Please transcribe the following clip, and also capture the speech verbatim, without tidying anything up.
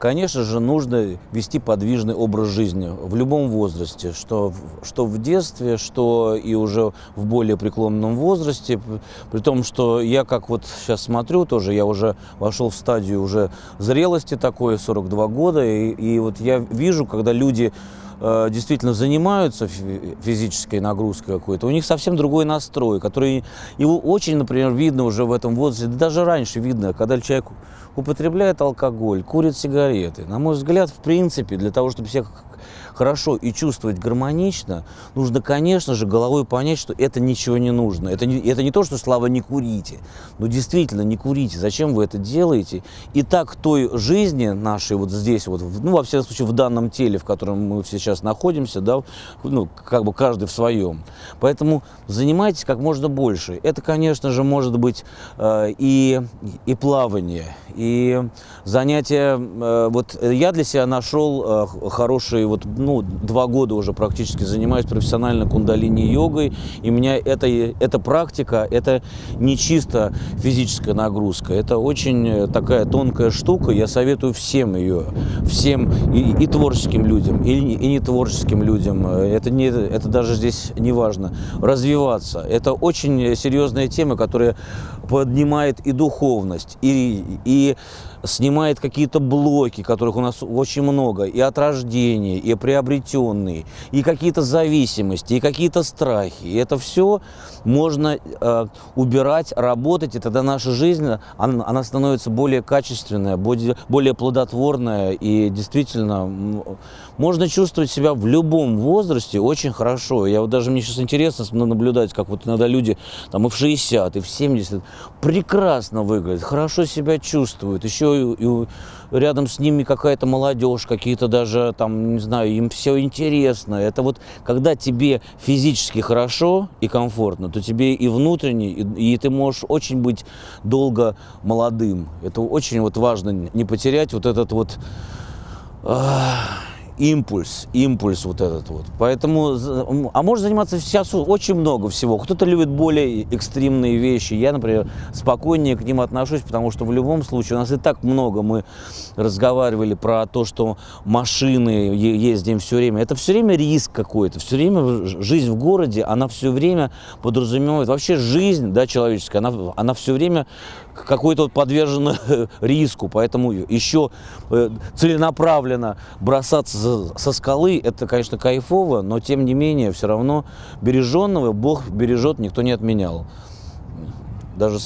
конечно же, нужно вести подвижный образ жизни в любом возрасте, что, в- что в детстве, что и уже в более преклонном возрасте. При том, что я как вот сейчас смотрю тоже, я уже вошел в стадию уже зрелости такой, сорок два года, и, и вот я вижу, когда люди э, действительно занимаются фи- физической нагрузкой какой-то, у них совсем другой настрой, который его очень, например, видно уже в этом возрасте, да даже раньше видно, когда человек употребляет алкоголь, курит сигареты. На мой взгляд, в принципе, для того, чтобы себя хорошо и чувствовать гармонично, нужно, конечно же, головой понять, что это ничего не нужно. Это не, это не то, что, Слава, не курите. Но действительно, не курите. Зачем вы это делаете? И так той жизни нашей вот здесь, вот, в- ну, во всяком случае, в данном теле, в котором мы все сейчас находимся, да, ну, как бы каждый в своем. Поэтому занимайтесь как можно больше. Это, конечно же, может быть э, и, и плавание, и занятия. Э, вот я для себя нашел э, хороший, вот, ну, два года уже практически занимаюсь профессионально кундалини-йогой, и у меня это, эта практика, это не чисто физическая нагрузка, это очень такая тонкая штука, я советую всем ее, всем и, и творческим людям, и, и не творческим людям, это, не, это даже здесь не важно, развиваться. Это очень серьезная тема, которая поднимает и духовность, и, и снимает какие-то блоки, которых у нас очень много, и от рождения, и приобретенные, и какие-то зависимости, и какие-то страхи. И это все можно э, убирать, работать, и тогда наша жизнь, она, она становится более качественная, более, более плодотворная, и действительно м, можно чувствовать себя в любом возрасте очень хорошо. Я вот даже, мне сейчас интересно наблюдать, как вот иногда люди там и в шестьдесят, и в семьдесят прекрасно выглядят, хорошо себя чувствуют, еще и, и рядом с ними какая-то молодежь, какие-то даже там, не знаю, им все интересно. Это вот когда тебе физически хорошо и комфортно, то тебе и внутренне, и, и ты можешь очень быть долго молодым. Это очень вот важно, не потерять вот этот вот ах, импульс, импульс вот этот вот. Поэтому, а можно заниматься сейчас очень много всего. Кто-то любит более экстремные вещи. Я, например, спокойнее к ним отношусь, потому что в любом случае у нас и так много. Мы разговаривали про то, что машины ездим все время. Это все время риск какой-то. Все время жизнь в городе, она все время подразумевает. Вообще жизнь, да, человеческая, она, она все время какой-то вот подвержена риску. Поэтому еще целенаправленно бросаться со скалы, это, конечно, кайфово, но тем не менее, все равно береженного Бог бережет, никто не отменял. Даже